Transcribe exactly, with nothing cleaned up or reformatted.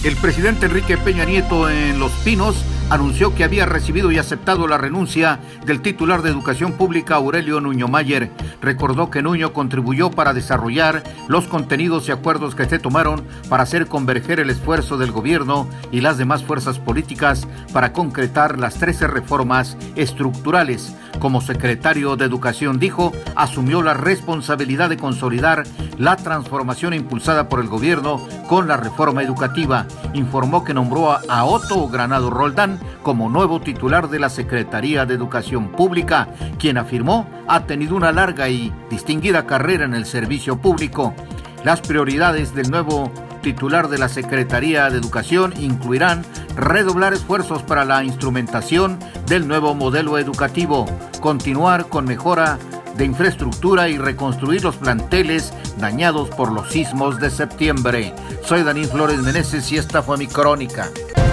El presidente Enrique Peña Nieto en Los Pinos anunció que había recibido y aceptado la renuncia del titular de Educación Pública, Aurelio Nuño Mayer. Recordó que Nuño contribuyó para desarrollar los contenidos y acuerdos que se tomaron para hacer converger el esfuerzo del gobierno y las demás fuerzas políticas para concretar las trece reformas estructurales. Como secretario de Educación, dijo, asumió la responsabilidad de consolidar la transformación impulsada por el gobierno con la reforma educativa. Informó que nombró a, a Otto Granado Roldán como nuevo titular de la Secretaría de Educación Pública, quien afirmó ha tenido una larga y distinguida carrera en el servicio público. Las prioridades del nuevo titular de la Secretaría de Educación incluirán redoblar esfuerzos para la instrumentación del nuevo modelo educativo, continuar con mejora de infraestructura y reconstruir los planteles dañados por los sismos de septiembre. Soy Daniel Flores Meneses y esta fue mi crónica.